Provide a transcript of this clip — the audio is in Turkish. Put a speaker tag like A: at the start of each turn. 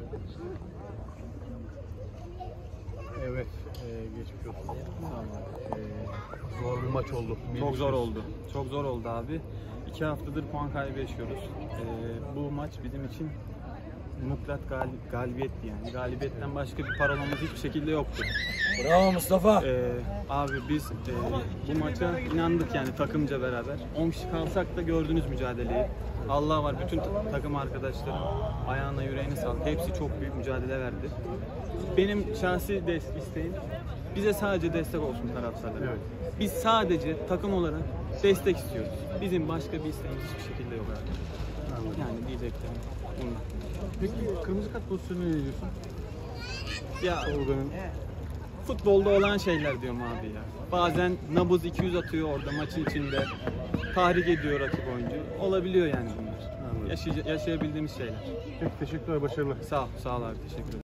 A: Evet, geçmiş olsun. Zor bir maç oldu.
B: Çok zor oldu. Çok zor oldu abi. 2 haftadır puan kaybı yaşıyoruz. Bu maç bizim için mutlak galibiyetti yani. Galibiyetten başka bir parolumuz hiçbir şekilde yoktu.
C: Bravo Mustafa.
B: Abi biz bu maça inandık yani takımca beraber. 10 kişi kalsak da gördünüz mücadeleyi. Allah var, bütün takım arkadaşlarım ayağına yüreğine sağlık. Hepsi çok büyük mücadele verdi. Benim şahsi isteğim bize sadece destek olsun taraftarlara.
A: Evet.
B: Biz sadece takım olarak destek istiyoruz. Bizim başka bir isteğimiz hiçbir şekilde yok abi. Yani diyeceklerim bunlar.
A: Peki kırmızı kart pozisyonu ne diyorsun?
B: Ya
A: Tolga'nın
B: futbolda olan şeyler diyorum abi ya. Bazen nabız 200 atıyor orada maçın içinde. Tahrik ediyor rakip oyuncu. Olabiliyor yani bunlar. Yaşayabildiğimiz şeyler.
A: pek teşekkürler, başarılar.
B: Sağ ol abi, teşekkür ederim.